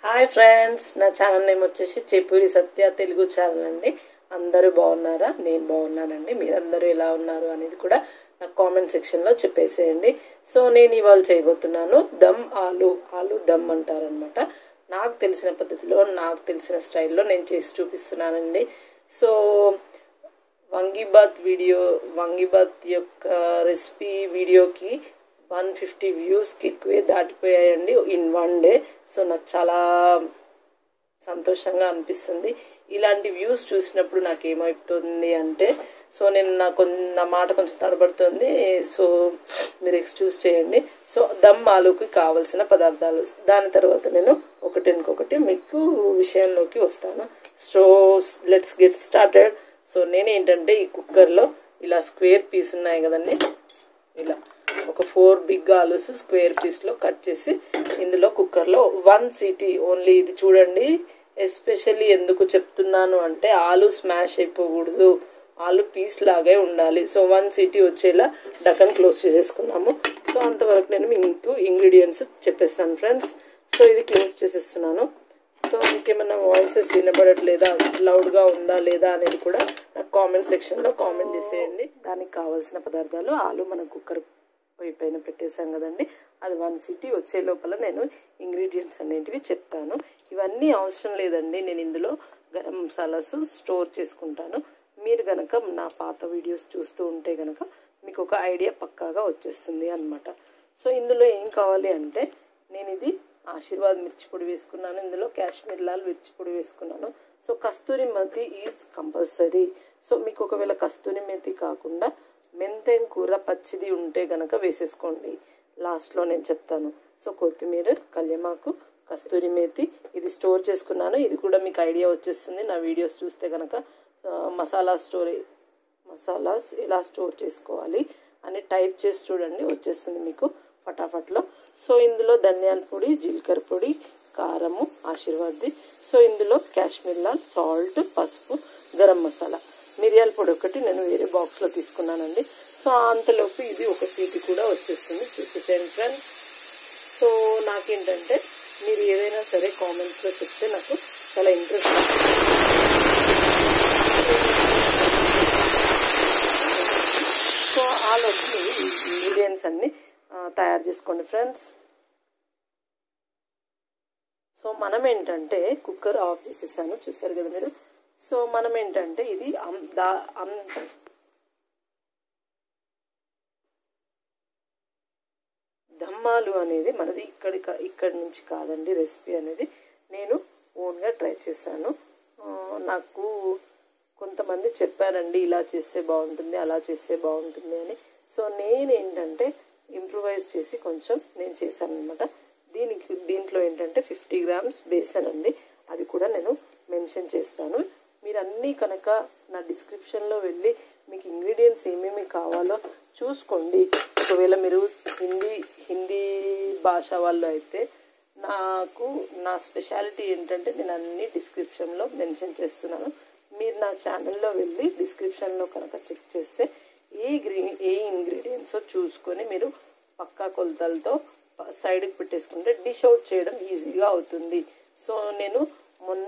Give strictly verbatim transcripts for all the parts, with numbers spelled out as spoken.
Hi friends, నా channel name వచ్చేసి చెపురి సత్య Telugu channel అండి. అందరూ బాగున్నారా? నేను బాగున్నానండి. మీరందరూ ఎలా ఉన్నారు అనేది కూడా నాకు కామెంట్ సెక్షన్లో చెప్పేసేయండి. సో నేను ఇవాళ చేయబోతున్నాను దమ్ ఆలు ఆలు దమ్ అంటారనమాట. నాకు తెలిసిన పద్ధతిలో, నాకు తెలిసిన స్టైల్లో నేను చేసి చూపిస్తున్నానండి. సో వంగిబాత్ వీడియో వంగిబాత్ యొక్క రెసిపీ వీడియోకి వన్ ఫిఫ్టీ వ్యూస్కి ఎక్కువే దాటిపోయాయండి ఇన్ వన్ డే. సో నాకు చాలా సంతోషంగా అనిపిస్తుంది. ఇలాంటి వ్యూస్ చూసినప్పుడు నాకు ఏమవుతుంది అంటే, సో నేను నాకు నా మాట కొంచెం తడబడుతుంది. సో మీరు ఎక్స్క్యూజ్ చేయండి. సో దమ్ ఆలూకి కావలసిన పదార్థాలు, దాని తర్వాత నేను ఒకటి ఇంకొకటి మీకు విషయంలోకి వస్తాను. So let's get started. So నేనేంటంటే ఈ కుక్కర్లో ఇలా స్క్వేర్ పీస్ ఉన్నాయి కదండి, ఇలా ఒక ఫోర్ బిగ్ ఆలూస్ స్క్వేర్ పీస్లో కట్ చేసి ఇందులో కుక్కర్లో వన్ సీటీ ఓన్లీ. ఇది చూడండి, ఎస్పెషల్లీ ఎందుకు చెప్తున్నాను అంటే ఆలు స్మాష్ అయిపోకూడదు, ఆలు పీస్ లాగే ఉండాలి. సో వన్ సీటీ వచ్చేలా డకన్ క్లోజ్ చేసేసుకుందాము. సో అంతవరకు నేను మీకు ఇంగ్రీడియంట్స్ చెప్పేస్తాను ఫ్రెండ్స్. సో ఇది క్లోజ్ చేసేస్తున్నాను. సో ఇంకేమైనా వాయిసెస్ వినబడట్లేదా, లౌడ్గా ఉందా లేదా అనేది కూడా నాకు కామెంట్ సెక్షన్లో కామెంట్ చేసేయండి. దానికి కావాల్సిన పదార్థాలు, ఆలు మన కుక్కర్ పొయ్యి పైన పెట్టేసాం కదండి, అది వన్ సీటీ వచ్చే లోపల నేను ఇంగ్రీడియంట్స్ అన్నింటివి చెప్తాను. ఇవన్నీ అవసరం లేదండి, నేను ఇందులో గరం మసాలాస్ స్టోర్ చేసుకుంటాను. మీరు కనుక నా పాత వీడియోస్ చూస్తూ ఉంటే కనుక మీకు ఒక ఐడియా పక్కాగా వచ్చేస్తుంది అనమాట. సో ఇందులో ఏం కావాలి అంటే, నేను ఇది ఆశీర్వాద్ మిర్చి పొడి వేసుకున్నాను, ఇందులో కాశ్మీర్ లాల్ మిర్చి పొడి వేసుకున్నాను. So Kasturi methi is compulsory. So మీకు ఒకవేళ కస్తూరి మెథి కాకుండా మెంతెం కూర పచ్చిది ఉంటే కనుక వేసేసుకోండి, లాస్ట్లో నేను చెప్తాను. సో కొత్తిమీర, కళ్యమాకు, కస్తూరి మేతి ఇది స్టోర్ చేసుకున్నాను. ఇది కూడా మీకు ఐడియా వచ్చేస్తుంది నా వీడియోస్ చూస్తే కనుక. మసాలా స్టోర్ మసాలాస్ ఎలా స్టోర్ చేసుకోవాలి అని టైప్ చేసి చూడండి, వచ్చేస్తుంది మీకు ఫటాఫట్లో. సో ఇందులో ధనియాల పొడి, జీలకర్ర పొడి, కారము ఆశీర్వాద్ది. సో ఇందులో కాశ్మీర్ లాల్, సాల్ట్, పసుపు, గరం మసాలా, మిరియాల పొడి ఒకటి నేను వేరే బాక్స్లో తీసుకున్నానండి. సో అంతలోపు ఇది ఒక సీటీ కూడా వచ్చేస్తుంది, చూసేసాను ఫ్రెండ్స్. సో నాకేంటంటే మీరు ఏదైనా సరే కామెంట్స్లో చెప్తే నాకు చాలా ఇంట్రెస్ట్. సో ఆలోపు ఇంగ్రీడియంట్స్ అన్నీ తయారు చేసుకోండి ఫ్రెండ్స్. సో మనం ఏంటంటే కుక్కర్ ఆఫ్ చేసేసాను, చూసారు కదా మీరు. సో మనం ఏంటంటే ఇది దా దమ్మాలు అనేది మనది ఇక్కడి ఇక్కడి నుంచి కాదండి, రెసిపీ అనేది నేను ఓన్గా ట్రై చేశాను. నాకు కొంతమంది చెప్పారండి ఇలా చేస్తే బాగుంటుంది, అలా చేస్తే బాగుంటుంది అని. సో నేనేంటంటే ఇంప్రూవైజ్ చేసి కొంచెం నేను చేశాను అనమాట. దీనికి దీంట్లో ఏంటంటే ఫిఫ్టీ గ్రామ్స్ బేసన్ అండి, అది కూడా నేను మెన్షన్ చేస్తాను. మీరు అన్నీ కనుక నా డిస్క్రిప్షన్లో వెళ్ళి మీకు ఇంగ్రీడియంట్స్ ఏమేమి కావాలో చూసుకోండి. ఒకవేళ మీరు హిందీ హిందీ భాష వాళ్ళు అయితే నాకు నా స్పెషాలిటీ ఏంటంటే నేను అన్ని డిస్క్రిప్షన్లో మెన్షన్ చేస్తున్నాను. మీరు నా ఛానల్లో వెళ్ళి డిస్క్రిప్షన్లో కనుక చెక్ చేస్తే ఏ గ్రీ ఏ ఇంగ్రీడియంట్సో చూసుకొని మీరు పక్కా కొలతలతో సైడ్కి పెట్టేసుకుంటే డిష్ అవుట్ చేయడం ఈజీగా అవుతుంది. సో నేను మొన్న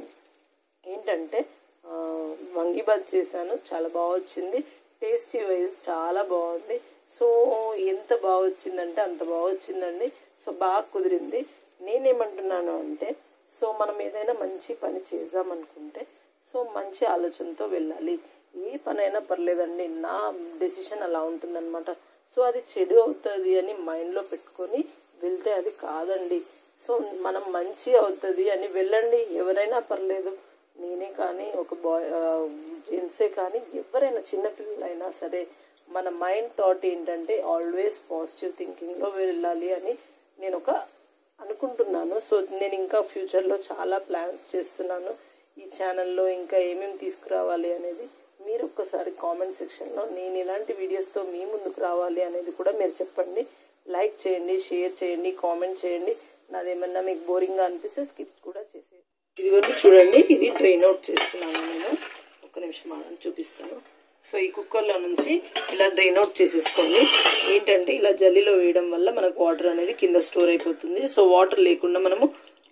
ఏంటంటే వంగిబాత్ చేశాను, చాలా బాగా వచ్చింది. టేస్టీ వైజ్ చాలా బాగుంది. సో ఎంత బాగా వచ్చిందంటే అంత బాగా వచ్చిందండి. సో బాగా కుదిరింది. నేనేమంటున్నాను అంటే, సో మనం ఏదైనా మంచి పని చేద్దామనుకుంటే సో మంచి ఆలోచనతో వెళ్ళాలి. ఏ పనైనా పర్లేదండి, నా డెసిషన్ అలా ఉంటుందన్నమాట. సో అది చెడు అవుతుంది అని మైండ్లో పెట్టుకొని వెళ్తే అది కాదండి. సో మనం మంచి అవుతుంది అని వెళ్ళండి, ఎవరైనా పర్లేదు. నేనే కానీ, ఒక బాయ్ జెంట్సే కానీ, ఎవరైనా చిన్నపిల్లలైనా సరే మన మైండ్ థాట్ ఏంటంటే ఆల్వేస్ పాజిటివ్ థింకింగ్లో వెళ్ళాలి అని నేను ఒక అనుకుంటున్నాను. సో నేను ఇంకా ఫ్యూచర్లో చాలా ప్లాన్స్ చేస్తున్నాను ఈ ఛానల్లో, ఇంకా ఏమేమి తీసుకురావాలి అనేది మీరు ఒక్కసారి కామెంట్ సెక్షన్లో నేను ఇలాంటి వీడియోస్తో మీ ముందుకు రావాలి అనేది కూడా మీరు చెప్పండి. లైక్ చేయండి, షేర్ చేయండి, కామెంట్ చేయండి. నాదేమన్నా మీకు బోరింగ్గా అనిపిస్తే స్కిప్ కూడా చేసేయండి. ఇదిగోండి చూడండి, ఇది డ్రైన్ అవుట్ చేస్తున్నాను నేను. ఒక నిమిషం ఆగండి, చూపిస్తాను. సో ఈ కుక్కర్లో నుంచి ఇలా డ్రైన్ అవుట్ చేసేసుకోండి. ఏంటంటే ఇలా జల్లీలో వేయడం వల్ల మనకు వాటర్ అనేది కింద స్టోర్ అయిపోతుంది. సో వాటర్ లేకుండా మనము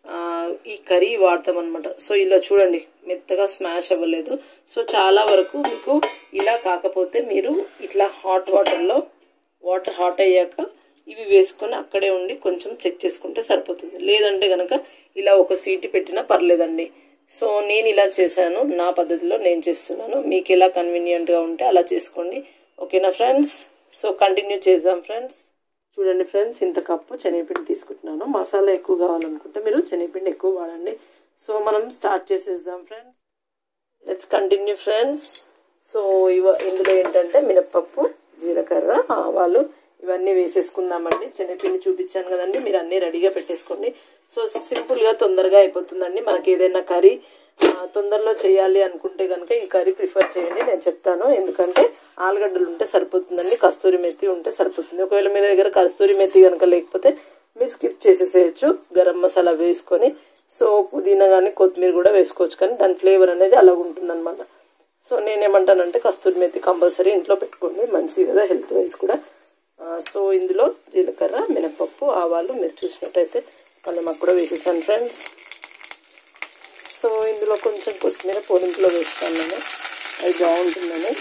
ఈ కర్రీ వాడతాం అనమాట. సో ఇలా చూడండి మెత్తగా స్మాష్ అవ్వలేదు. సో చాలా వరకు మీకు ఇలా కాకపోతే మీరు ఇట్లా హాట్ వాటర్లో వాటర్ హాట్ అయ్యాక ఇవి వేసుకొని అక్కడే ఉండి కొంచెం చెక్ చేసుకుంటే సరిపోతుంది. లేదంటే కనుక ఇలా ఒక సీటీ పెట్టినా పర్లేదండి. సో నేను ఇలా చేశాను, నా పద్ధతిలో నేను చేస్తున్నాను. మీకు ఎలా కన్వీనియంట్గా ఉంటే అలా చేసుకోండి. ఓకేనా ఫ్రెండ్స్? సో కంటిన్యూ చేద్దాం ఫ్రెండ్స్. చూడండి ఫ్రెండ్స్, ఇంత కప్పు శనగపిండి తీసుకుంటున్నాను. మసాలా ఎక్కువ కావాలనుకుంటే మీరు శనగపిండి ఎక్కువ వాడండి. సో మనం స్టార్ట్ చేసేద్దాం friends. Let's continue friends. So ఇవ ఇందులో ఏంటంటే మినప్పప్పు, జీలకర్ర, ఆవాలు ఇవన్నీ వేసేసుకుందామండి. శనగపిండి చూపించాను కదండి, మీరు అన్నీ రెడీగా పెట్టేసుకోండి. సో సింపుల్గా తొందరగా అయిపోతుందండి. మనకి ఏదైనా కర్రీ తొందరలో చేయాలి అనుకుంటే కనుక ఈ కర్రీ ప్రిఫర్ చేయండి, నేను చెప్తాను. ఎందుకంటే ఆలుగడ్డలు ఉంటే సరిపోతుందండి, కస్తూరి మెతి ఉంటే సరిపోతుంది. ఒకవేళ మీ దగ్గర కస్తూరి మెతి కనుక లేకపోతే మీరు స్కిప్ చేసేసేయచ్చు. గరం మసాలా వేసుకొని సో పుదీనా కానీ కొత్తిమీర కూడా వేసుకోవచ్చు, కానీ దాని ఫ్లేవర్ అనేది అలాగ ఉంటుందన్నమాట. సో నేనేమంటానంటే కస్తూరి మెతి కంపల్సరీ ఇంట్లో పెట్టుకోండి, మంచిది కదా హెల్త్ వైజ్ కూడా. సో ఇందులో జీలకర్ర, మినపప్పు, ఆవాలు మీరు చూసినట్టయితే కళ్ళమాకు కూడా వేసేసాను ఫ్రెండ్స్. సో ఇందులో కొంచెం కొత్తిమీర పోలింపులో వేస్తాను నేను, అది బాగుంటుందని.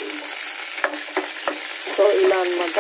సో ఇలా అనమాట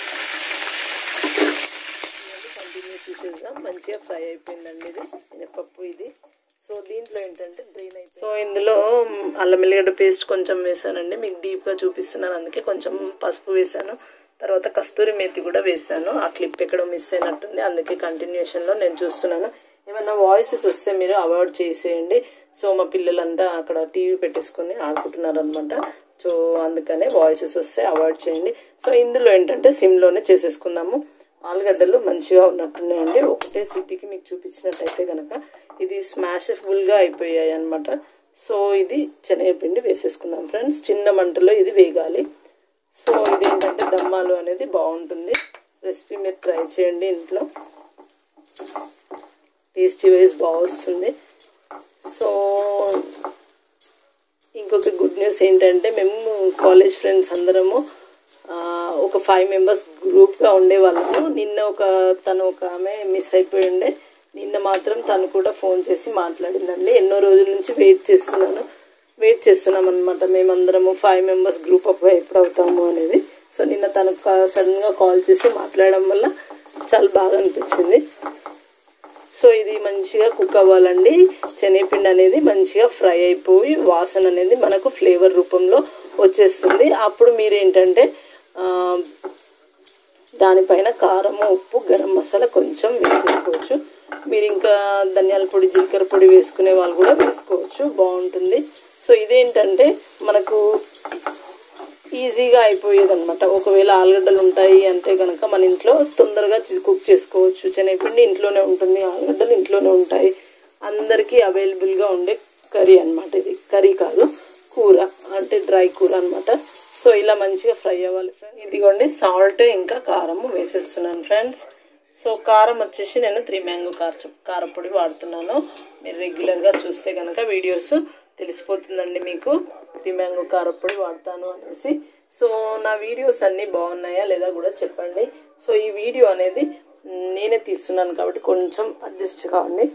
కంటిన్యూ చేసేద్దాం. మంచిగా ఫ్రై అయిపోయిందండి ఇది మినపప్పు ఇది. సో దీంట్లో ఏంటంటే డ్రైన్ అయిపోయింది. సో ఇందులో అల్లం వెల్లిగడ్డ పేస్ట్ కొంచెం వేసానండి, మీకు డీప్గా చూపిస్తున్నాను అందుకే కొంచెం పసుపు వేసాను. తర్వాత కస్తూరి మేతి కూడా వేసాను. ఆ క్లిప్ ఎక్కడో మిస్ అయినట్టుంది, అందుకే కంటిన్యూషన్లో నేను చూస్తున్నాను. ఏమైనా వాయిసెస్ వస్తే మీరు అవాయిడ్ చేసేయండి. సో మా పిల్లలంతా అక్కడ టీవీ పెట్టేసుకొని ఆడుకుంటున్నారు అనమాట. సో అందుకనే వాయిసెస్ వస్తే అవాయిడ్ చేయండి. సో ఇందులో ఏంటంటే సిమ్లోనే చేసేసుకుందాము. ఆలుగడ్డలు మంచిగా ఉన్నట్టున్నాయండి. ఒకటే సీటీకి మీకు చూపించినట్టయితే కనుక ఇది స్మాషబుల్గా అయిపోయాయి అనమాట. సో ఇది శనగపిండి వేసేసుకుందాం ఫ్రెండ్స్. చిన్న మంటలో ఇది వేగాలి. సో ఇదేంటంటే దమ్ ఆలు అనేది బాగుంటుంది రెసిపీ, మీరు ట్రై చేయండి ఇంట్లో, టేస్టీ వైజ్ బాగా వస్తుంది. సో ఇంకొక గుడ్ న్యూస్ ఏంటంటే మేము కాలేజ్ ఫ్రెండ్స్ అందరము ఒక ఫైవ్ మెంబర్స్ గ్రూప్గా ఉండేవాళ్ళము. నిన్న ఒక తను ఒక ఆమె మిస్ అయిపోయి ఉండే, నిన్న మాత్రం తను కూడా ఫోన్ చేసి మాట్లాడిందండి. ఎన్నో రోజుల నుంచి వెయిట్ చేస్తున్నాను వెయిట్ చేస్తున్నాం అనమాట మేమందరము ఫైవ్ మెంబర్స్ గ్రూప్ అప్ ఎప్పుడు అవుతాము అనేది. సో నిన్న తనకు సడన్గా కాల్ చేసి మాట్లాడడం వల్ల చాలా బాగా అనిపించింది. సో ఇది మంచిగా కుక్ అవ్వాలండి. శనగపిండి అనేది మంచిగా ఫ్రై అయిపోయి వాసన అనేది మనకు ఫ్లేవర్ రూపంలో వచ్చేస్తుంది. అప్పుడు మీరేంటంటే దానిపైన కారము, ఉప్పు, గరం మసాలా కొంచెం వేసేసుకోవచ్చు. మీరు ఇంకా ధనియాల పొడి, జీలకర్ర పొడి వేసుకునే వాళ్ళు కూడా వేసుకోవచ్చు, బాగుంటుంది. సో ఇదేంటంటే మనకు ఈజీగా అయిపోయేది అనమాట. ఒకవేళ ఆలుగడ్డలు ఉంటాయి అంటే కనుక మన ఇంట్లో తొందరగా కుక్ చేసుకోవచ్చు. శనగపిండి ఇంట్లోనే ఉంటుంది, ఆలుగడ్డలు ఇంట్లోనే ఉంటాయి, అందరికీ అవైలబుల్గా ఉండే కర్రీ అనమాట. ఇది కర్రీ కాదు, కూర అంటే డ్రై కూర అనమాట. సో ఇలా మంచిగా ఫ్రై అవ్వాలి ఫ్రెండ్స్. ఇదిగోండి సాల్ట్ ఇంకా కారము వేసేస్తున్నాను ఫ్రెండ్స్. సో కారం వచ్చేసి నేను త్రీ మ్యాంగో కార కారపొడి వాడుతున్నాను. మీరు రెగ్యులర్గా చూస్తే కనుక వీడియోస్ తెలిసిపోతుందండి మీకు త్రీ మ్యాంగో కారపొడి వాడతాను అనేసి. సో నా వీడియోస్ అన్నీ బాగున్నాయా లేదా కూడా చెప్పండి. సో ఈ వీడియో అనేది నేనే తీస్తున్నాను కాబట్టి కొంచెం అడ్జస్ట్ కావండి.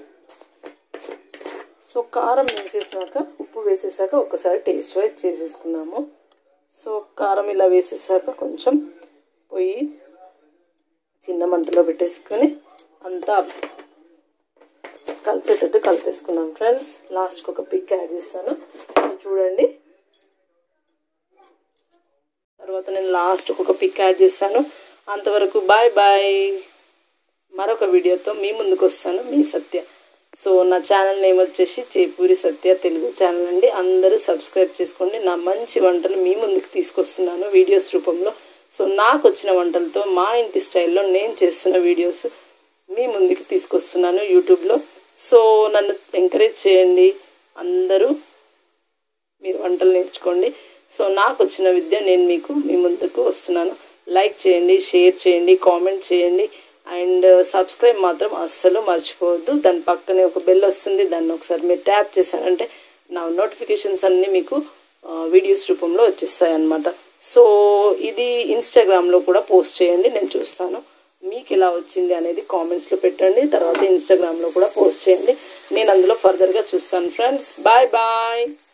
సో కారం వేసేసాక, ఉప్పు వేసేసాక ఒక్కసారి టేస్ట్ వైజ్ చేసేసుకుందాము. సో కారం ఇలా వేసేసాక కొంచెం పొయ్యి చిన్న మంటలో పెట్టేసుకొని అంతా కలిసేటట్టు కలిపేసుకున్నాం ఫ్రెండ్స్. లాస్ట్కి ఒక పిక్ యాడ్ చేస్తాను, చూడండి. తర్వాత నేను లాస్ట్కి ఒక పిక్ యాడ్ చేస్తాను. అంతవరకు బాయ్ బాయ్. మరొక వీడియోతో మీ ముందుకు వస్తాను, మీ సత్య. సో నా ఛానల్ నేమ్ వచ్చేసి చేపూరి సత్య తెలుగు ఛానల్ అండి. అందరూ సబ్స్క్రైబ్ చేసుకోండి. నా మంచి వంటలు మీ ముందుకు తీసుకొస్తున్నాను వీడియోస్ రూపంలో. సో నాకు వచ్చిన వంటలతో మా ఇంటి స్టైల్లో నేను చేస్తున్న వీడియోస్ మీ ముందుకు తీసుకొస్తున్నాను యూట్యూబ్లో. సో నన్ను ఎంకరేజ్ చేయండి, అందరూ మీరు వంటలు నేర్చుకోండి. సో నాకు వచ్చిన విద్య నేను మీకు మీ ముందుకు వస్తున్నాను. లైక్ చేయండి, షేర్ చేయండి, కామెంట్ చేయండి, అండ్ సబ్స్క్రైబ్ మాత్రం అస్సలు మర్చిపోవద్దు. దాని పక్కనే ఒక బెల్ వస్తుంది, దాన్ని ఒకసారి మీరు ట్యాప్ చేశారంటే నా నోటిఫికేషన్స్ అన్నీ మీకు వీడియోస్ రూపంలో వచ్చేస్తాయి అన్నమాట. సో ఇది ఇన్స్టాగ్రామ్లో కూడా పోస్ట్ చేయండి, నేను చూస్తాను. మీకు ఎలా వచ్చింది అనేది కామెంట్స్లో పెట్టండి. తర్వాత ఇన్స్టాగ్రామ్లో కూడా పోస్ట్ చేయండి, నేను అందులో ఫర్దర్గా చూస్తాను ఫ్రెండ్స్. Bye bye.